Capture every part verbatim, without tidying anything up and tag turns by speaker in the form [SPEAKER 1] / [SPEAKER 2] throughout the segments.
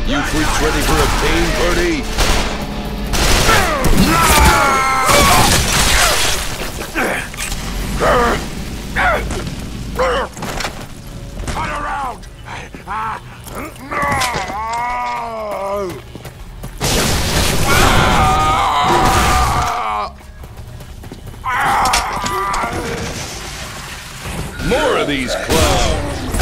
[SPEAKER 1] You freaks ready for a pain party?
[SPEAKER 2] Turn around!
[SPEAKER 1] More of these clowns!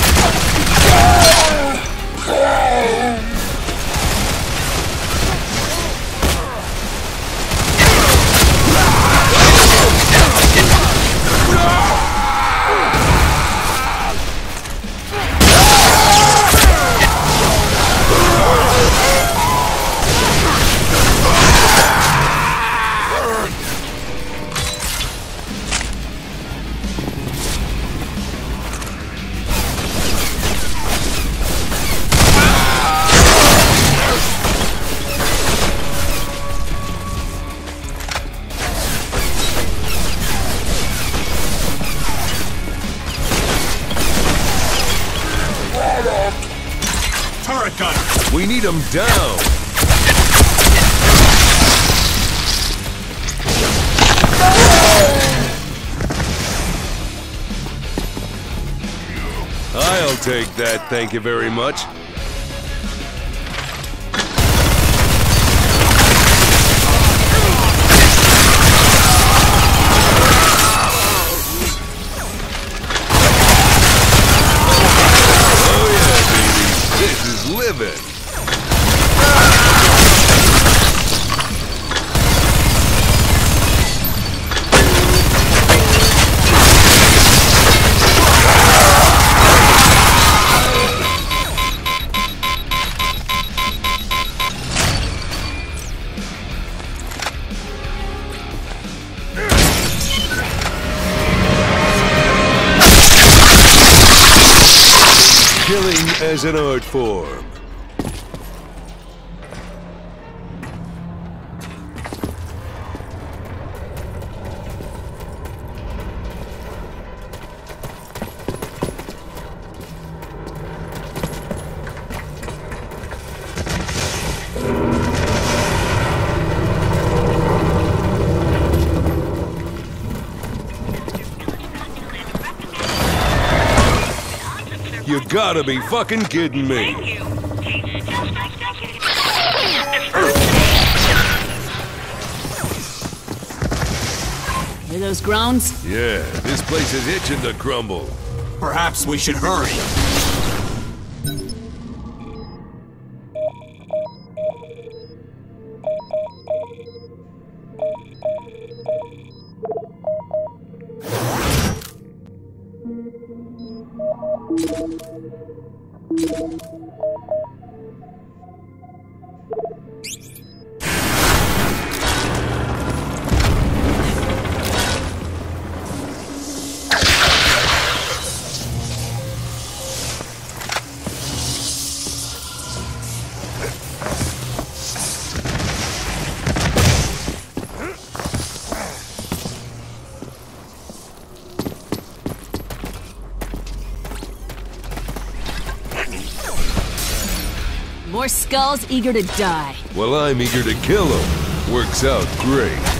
[SPEAKER 2] Turret gun!
[SPEAKER 1] We need them down! I'll take that, thank you very much. Living. Killing as an art form. You gotta be fucking kidding me!
[SPEAKER 3] Hear those groans?
[SPEAKER 1] Yeah, this place is itching to crumble.
[SPEAKER 2] Perhaps we should hurry.
[SPEAKER 3] More skulls eager to die.
[SPEAKER 1] Well, I'm eager to kill them. Works out great.